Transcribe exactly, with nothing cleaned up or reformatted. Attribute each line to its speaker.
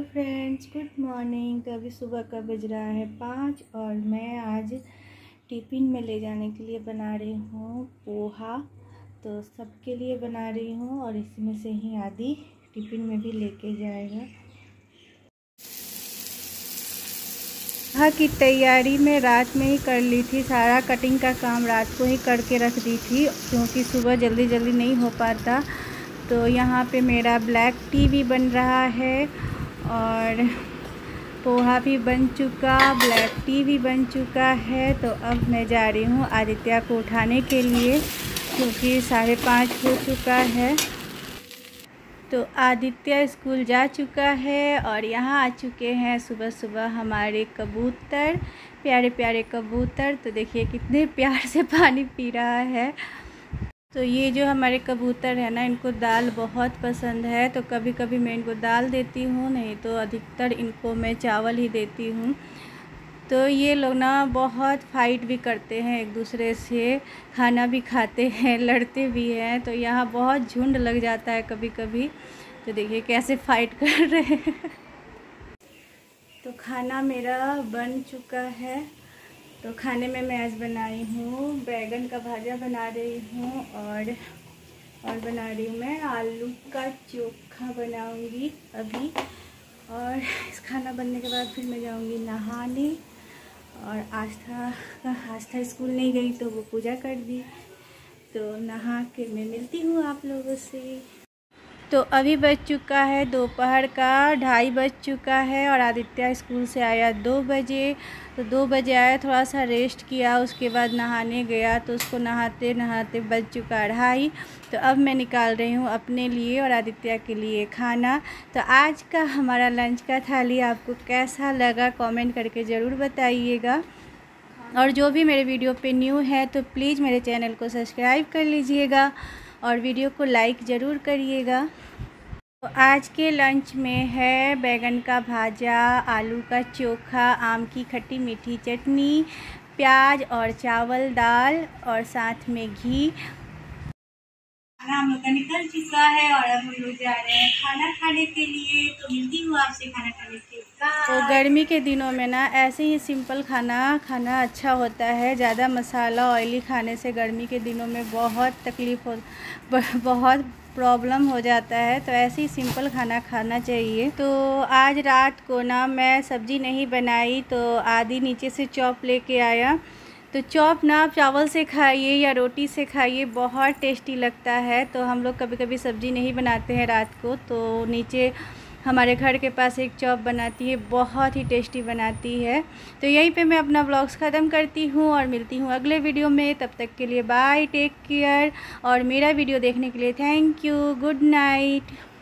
Speaker 1: Friends, good morning. तो अभी सुबह का बज रहा है पाँच और मैं आज टिफ़िन में ले जाने के लिए बना रही हूँ पोहा। तो सबके लिए बना रही हूँ और इसमें से ही आधी टिफ़िन में भी लेके जाएगा। पोहा की तैयारी मैं रात में ही कर ली थी, सारा कटिंग का काम रात को ही करके रख दी थी क्योंकि सुबह जल्दी जल्दी नहीं हो पाता। तो यहाँ पे मेरा ब्लैक टी भी बन रहा है और पोहा भी बन चुका, ब्लैक टी भी बन चुका है। तो अब मैं जा रही हूँ आदित्य को उठाने के लिए क्योंकि साढ़े पाँच हो चुका है। तो आदित्य स्कूल जा चुका है और यहाँ आ चुके हैं सुबह सुबह हमारे कबूतर, प्यारे प्यारे कबूतर। तो देखिए कितने प्यार से पानी पी रहा है। तो ये जो हमारे कबूतर है ना, इनको दाल बहुत पसंद है। तो कभी कभी मैं इनको दाल देती हूँ, नहीं तो अधिकतर इनको मैं चावल ही देती हूँ। तो ये लोग ना बहुत फाइट भी करते हैं एक दूसरे से, खाना भी खाते हैं, लड़ते भी हैं। तो यहाँ बहुत झुंड लग जाता है कभी कभी। तो देखिए कैसे फाइट कर रहे हैं। तो खाना मेरा बन चुका है। तो खाने में मैं आज बनाई हूँ बैगन का भाजा बना रही हूँ और और बना रही हूँ मैं आलू का चोखा बनाऊँगी अभी। और इस खाना बनने के बाद फिर मैं जाऊँगी नहाने। और आस्था का आस्था स्कूल नहीं गई तो वो पूजा कर दी। तो नहा के मैं मिलती हूँ आप लोगों से। तो अभी बज चुका है दोपहर का ढाई बज चुका है और आदित्य स्कूल से आया दो बजे। तो दो बजे आया, थोड़ा सा रेस्ट किया, उसके बाद नहाने गया। तो उसको नहाते नहाते बज चुका ढाई। तो अब मैं निकाल रही हूँ अपने लिए और आदित्य के लिए खाना। तो आज का हमारा लंच का थाली आपको कैसा लगा कमेंट करके ज़रूर बताइएगा। और जो भी मेरे वीडियो पे न्यू है तो प्लीज़ मेरे चैनल को सब्सक्राइब कर लीजिएगा और वीडियो को लाइक ज़रूर करिएगा। तो आज के लंच में है बैगन का भाजा, आलू का चोखा, आम की खट्टी मीठी चटनी, प्याज और चावल दाल और साथ में घी। खाना हम लोग का निकल चुका है और अब हम लोग जा रहे हैं खाना खाने के लिए। तो मिलती हूँ आपसे खाना खाने के बाद। तो गर्मी के दिनों में ना ऐसे ही सिंपल खाना खाना अच्छा होता है। ज़्यादा मसाला ऑयली खाने से गर्मी के दिनों में बहुत तकलीफ़ हो बहुत प्रॉब्लम हो जाता है। तो ऐसे ही सिंपल खाना खाना चाहिए। तो आज रात को ना मैं सब्ज़ी नहीं बनाई, तो आदि नीचे से चॉप लेके आया। तो चॉप ना आप चावल से खाइए या रोटी से खाइए, बहुत टेस्टी लगता है। तो हम लोग कभी कभी सब्ज़ी नहीं बनाते हैं रात को, तो नीचे हमारे घर के पास एक चॉप बनाती है, बहुत ही टेस्टी बनाती है। तो यहीं पे मैं अपना व्लॉग्स ख़त्म करती हूँ और मिलती हूँ अगले वीडियो में। तब तक के लिए बाय, टेक केयर। और मेरा वीडियो देखने के लिए थैंक यू, गुड नाइट।